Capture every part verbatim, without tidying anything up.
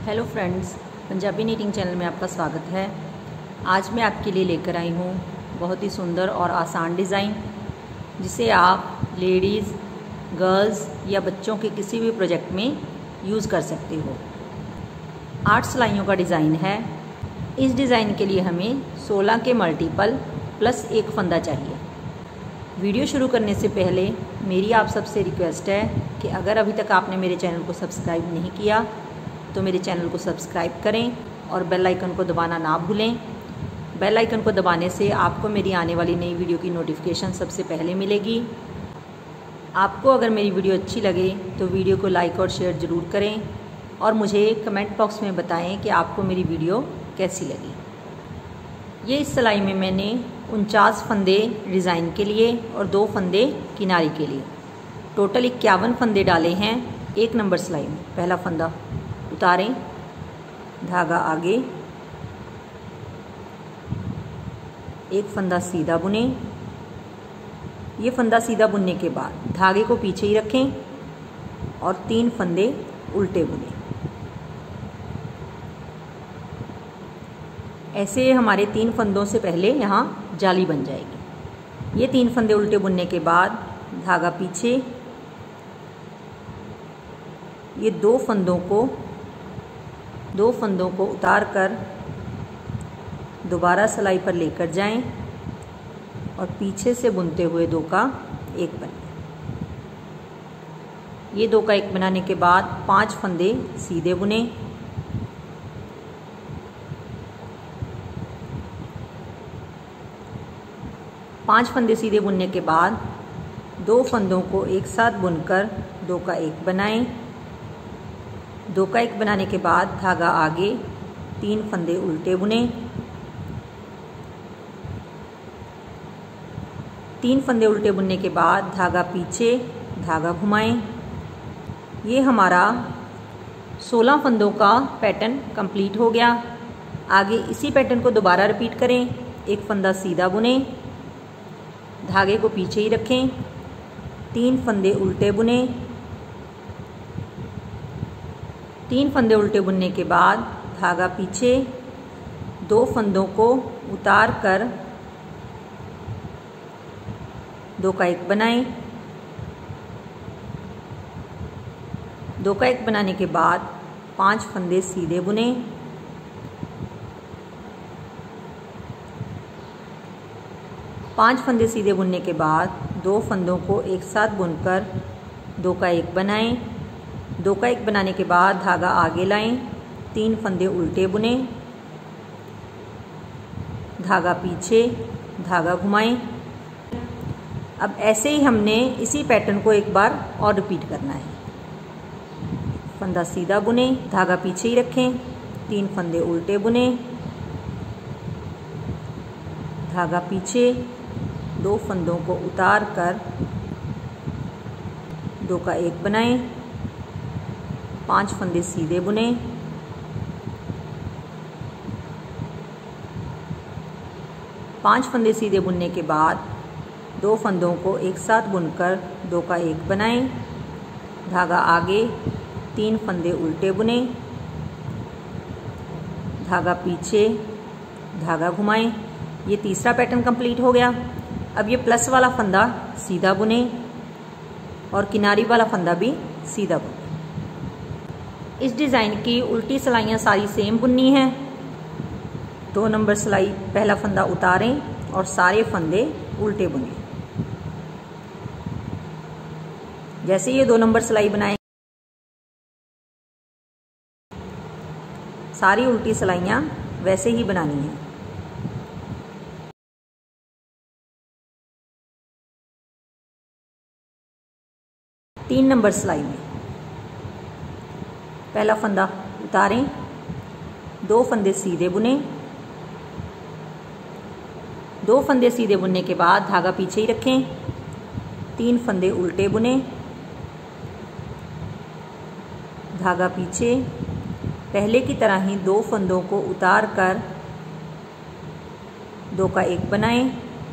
Hello friends, Punjabi knitting channel में आपका स्वागत है। आज मैं आपके लिए लेकर आई हूँ बहुत ही सुंदर और आसान डिज़ाइन, जिसे आप लेडीज़, गर्ल्स या बच्चों के किसी भी प्रोजेक्ट में यूज़ कर सकते हो। आठ सिलाइयों का डिज़ाइन है। इस डिज़ाइन के लिए हमें सोलह के मल्टीपल प्लस एक फंदा चाहिए। वीडियो शुरू करने से पहले मेरी आप सबसे रिक्वेस्ट है कि अगर अभी तक आपने मेरे चैनल को सब्सक्राइब नहीं किया तो मेरे चैनल को सब्सक्राइब करें और बेल आइकन को दबाना ना भूलें। बेल आइकन को दबाने से आपको मेरी आने वाली नई वीडियो की नोटिफिकेशन सबसे पहले मिलेगी। आपको अगर मेरी वीडियो अच्छी लगे तो वीडियो को लाइक और शेयर ज़रूर करें और मुझे कमेंट बॉक्स में बताएं कि आपको मेरी वीडियो कैसी लगी। ये इस सिलाई में मैंने उनचास फंदे डिज़ाइन के लिए और दो फंदे किनारी के लिए, टोटल इक्यावन फंदे डाले हैं एक नंबर सिलाई में। पहला फंदा उतारें, धागा आगे, एक फंदा सीधा बुने। ये फंदा सीधा बुनने के बाद धागे को पीछे ही रखें और तीन फंदे उल्टे बुने। ऐसे हमारे तीन फंदों से पहले यहाँ जाली बन जाएगी। ये तीन फंदे उल्टे बुनने के बाद धागा पीछे, ये दो फंदों को दो फंदों को उतार कर दोबारा सिलाई पर लेकर जाएं और पीछे से बुनते हुए दो का एक बनाएं। ये दो का एक बनाने के बाद पांच फंदे सीधे बुने। पांच फंदे सीधे बुनने के बाद दो फंदों को एक साथ बुनकर दो का एक बनाएं। दो का एक बनाने के बाद धागा आगे, तीन फंदे उल्टे बुने। तीन फंदे उल्टे बुनने के बाद धागा पीछे, धागा घुमाएं। ये हमारा सोलह फंदों का पैटर्न कंप्लीट हो गया। आगे इसी पैटर्न को दोबारा रिपीट करें। एक फंदा सीधा बुने, धागे को पीछे ही रखें, तीन फंदे उल्टे बुने। तीन फंदे उल्टे बुनने के बाद धागा पीछे, दो फंदों को उतार कर दो का एक बनाएं। दो का एक बनाने के बाद पांच फंदे सीधे बुने। पांच फंदे सीधे बुनने के बाद दो फंदों को एक साथ बुनकर दो का एक बनाएं। दो का एक बनाने के बाद धागा आगे लाएं, तीन फंदे उल्टे बुने, धागा पीछे, धागा घुमाएं। अब ऐसे ही हमने इसी पैटर्न को एक बार और रिपीट करना है। फंदा सीधा बुने, धागा पीछे ही रखें, तीन फंदे उल्टे बुने, धागा पीछे, दो फंदों को उतार कर दो का एक बनाएं। पांच फंदे सीधे बुने। पांच फंदे सीधे बुनने के बाद दो फंदों को एक साथ बुनकर दो का एक बनाएं। धागा आगे, तीन फंदे उल्टे बुने, धागा पीछे, धागा घुमाएं। ये तीसरा पैटर्न कंप्लीट हो गया। अब ये प्लस वाला फंदा सीधा बुने और किनारी वाला फंदा भी सीधा बुने। इस डिज़ाइन की उल्टी सिलाइयाँ सारी सेम बुननी है। दो नंबर सिलाई पहला फंदा उतारें और सारे फंदे उल्टे बुनें। जैसे ये दो नंबर सिलाई बनाएं, सारी उल्टी सिलाइयाँ वैसे ही बनानी है। तीन नंबर सिलाई में पहला फंदा उतारें, दो फंदे सीधे बुने। दो फंदे सीधे बुनने के बाद धागा पीछे ही रखें, तीन फंदे उल्टे बुने, धागा पीछे, पहले की तरह ही दो फंदों को उतार कर दो का एक बनाएं।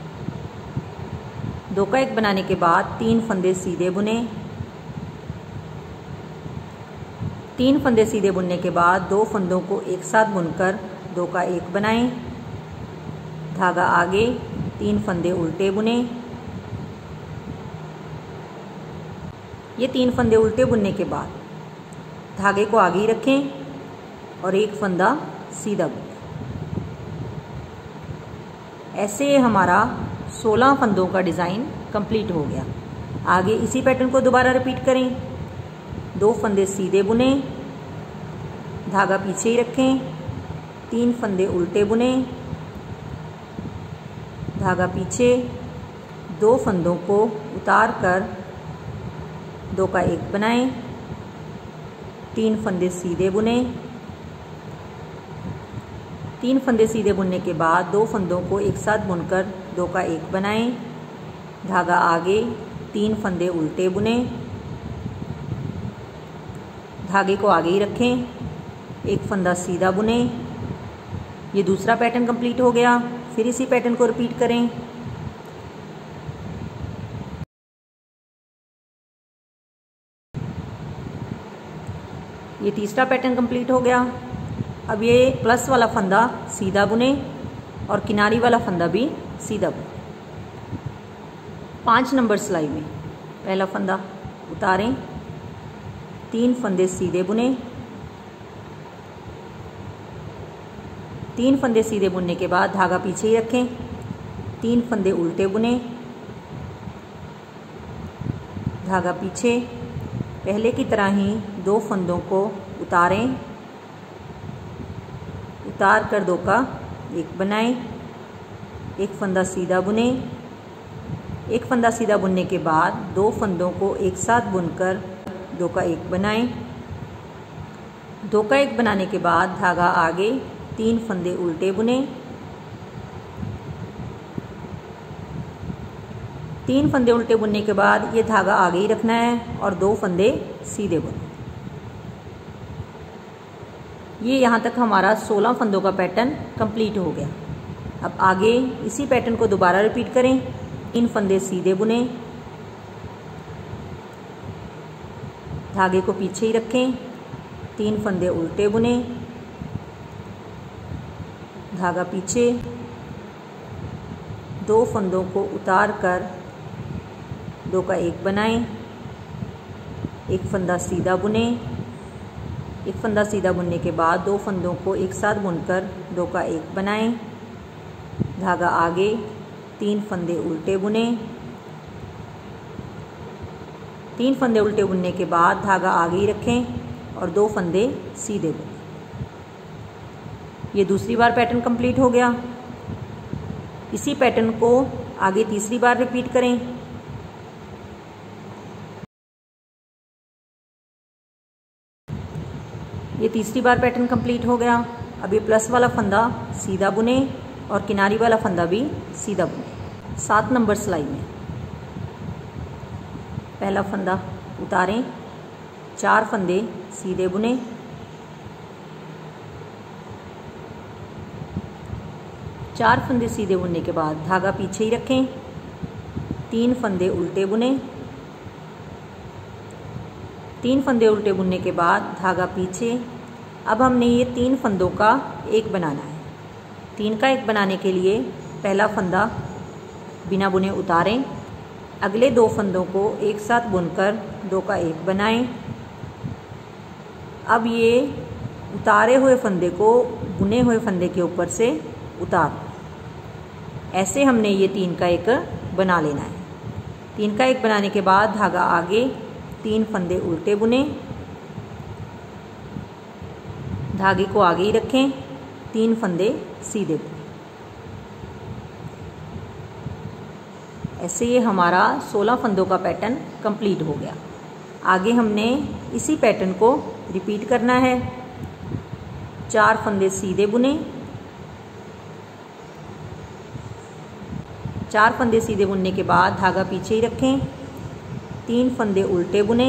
दो का एक बनाने के बाद तीन फंदे सीधे बुने, तीन फंदे सीधे बुनने के बाद दो फंदों को एक साथ बुनकर दो का एक बनाएं। धागा आगे, तीन फंदे उल्टे बुने। ये तीन फंदे उल्टे बुनने के बाद धागे को आगे ही रखें और एक फंदा सीधा बुनें। ऐसे हमारा सोलह फंदों का डिज़ाइन कंप्लीट हो गया। आगे इसी पैटर्न को दोबारा रिपीट करें। दो फंदे सीधे बुने, धागा पीछे ही रखें, तीन फंदे उल्टे बुने, धागा पीछे, दो फंदों को उतार कर दो का एक बनाएं, तीन फंदे सीधे बुने। तीन फंदे सीधे बुनने के बाद दो फंदों को एक साथ बुनकर दो का एक बनाएं। धागा आगे, तीन फंदे उल्टे बुने, धागे को आगे ही रखें, एक फंदा सीधा बुने। ये दूसरा पैटर्न कंप्लीट हो गया। फिर इसी पैटर्न को रिपीट करें। ये तीसरा पैटर्न कंप्लीट हो गया। अब ये प्लस वाला फंदा सीधा बुने और किनारी वाला फंदा भी सीधा बुने। पाँच नंबर सिलाई में पहला फंदा उतारें, तीन फंदे सीधे बुने। तीन फंदे सीधे बुनने के बाद धागा पीछे ही रखें, तीन फंदे उल्टे बुने, धागा पीछे। पहले की तरह ही दो फंदों को उतारें, उतार कर दो का एक बनाएं, एक फंदा सीधा बुने। एक फंदा सीधा बुनने के बाद दो फंदों को एक साथ बुनकर दो का एक बनाएं। दो का एक बनाने के बाद धागा आगे, तीन फंदे उल्टे बुने। तीन फंदे उल्टे बुनने के बाद ये धागा आगे ही रखना है और दो फंदे सीधे बुने। ये यहाँ तक हमारा सोलह फंदों का पैटर्न कंप्लीट हो गया। अब आगे इसी पैटर्न को दोबारा रिपीट करें। तीन फंदे सीधे बुने, धागे को पीछे ही रखें, तीन फंदे उल्टे बुने, धागा पीछे, दो फंदों को उतार कर दो का एक बनाएं, एक फंदा सीधा बुने। एक फंदा सीधा बुनने के बाद दो फंदों को एक साथ बुनकर दो का एक बनाएं। धागा आगे, तीन फंदे उल्टे बुने। तीन फंदे उल्टे बुनने के बाद धागा आगे ही रखें और दो फंदे सीधे बुने। ये दूसरी बार पैटर्न कंप्लीट हो गया। इसी पैटर्न को आगे तीसरी बार रिपीट करें। ये तीसरी बार पैटर्न कंप्लीट हो गया। अब ये प्लस वाला फंदा सीधा बुने और किनारी वाला फंदा भी सीधा बुने। सात नंबर सिलाई में पहला फंदा उतारें, चार फंदे सीधे बुने। चार फंदे सीधे बुनने के बाद धागा पीछे ही रखें, तीन फंदे उल्टे बुने। तीन फंदे उल्टे बुनने के बाद धागा पीछे। अब हमने ये तीन फंदों का एक बनाना है। तीन का एक बनाने के लिए पहला फंदा बिना बुने उतारें, अगले दो फंदों को एक साथ बुनकर दो का एक बनाएं। अब ये उतारे हुए फंदे को बुने हुए फंदे के ऊपर से उतार। ऐसे हमने ये तीन का एक बना लेना है। तीन का एक बनाने के बाद धागा आगे, तीन फंदे उल्टे बुने, धागे को आगे ही रखें, तीन फंदे सीधे बुने। ऐसे ये हमारा सोलह फंदों का पैटर्न कंप्लीट हो गया। आगे हमने इसी पैटर्न को रिपीट करना है। चार फंदे सीधे बुने, चार फंदे सीधे बुनने के बाद धागा पीछे ही रखें, तीन फंदे उल्टे बुने।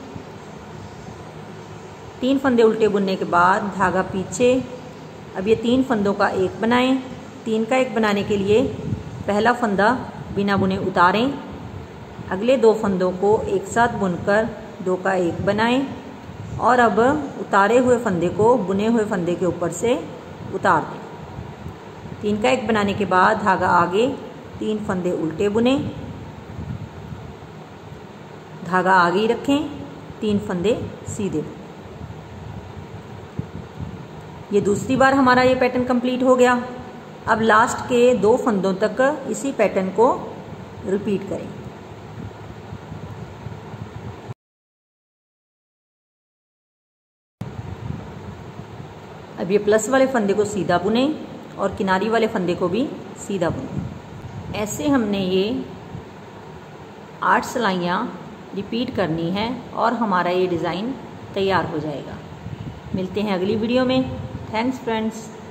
तीन फंदे उल्टे बुनने के बाद धागा पीछे। अब ये तीन फंदों का एक बनाएं। तीन का एक बनाने के लिए पहला फंदा बिना बुने उतारें, अगले दो फंदों को एक साथ बुनकर दो का एक बनाएं। और अब उतारे हुए फंदे को बुने हुए फंदे के ऊपर से उतार दें। तीन का एक बनाने के बाद धागा आगे, तीन फंदे उल्टे बुने, धागा आगे ही रखें, तीन फंदे सीधे बुने। ये दूसरी बार हमारा ये पैटर्न कंप्लीट हो गया। अब लास्ट के दो फंदों तक इसी पैटर्न को रिपीट करें। अब ये प्लस वाले फंदे को सीधा बुने और किनारी वाले फंदे को भी सीधा बुने। ऐसे हमने ये आठ सिलाइयाँ रिपीट करनी है और हमारा ये डिज़ाइन तैयार हो जाएगा। मिलते हैं अगली वीडियो में। Thanks friends.